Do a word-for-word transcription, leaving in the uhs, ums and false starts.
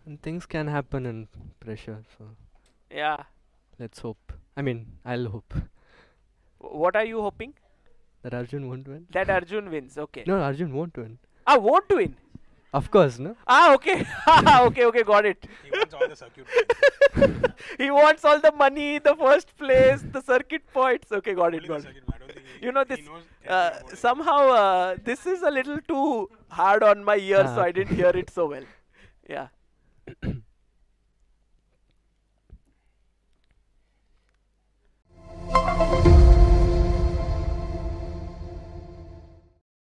And things can happen in pressure, so Yeah. let's hope. I mean, I'll hope W- What are you hoping? that Arjun won't win. That Arjun wins. Okay. No, Arjun won't win. Ah, won't win. Of course, no. Ah, okay. okay, okay, got it. He wants all the circuit points. He wants all the money, the first place, the circuit points. Okay, got it, Only the got it. circuit, but I don't think he, You know he this. knows Uh, anything about it. somehow, uh, this is a little too hard on my ears, Ah, so I okay. didn't hear it so well. Yeah.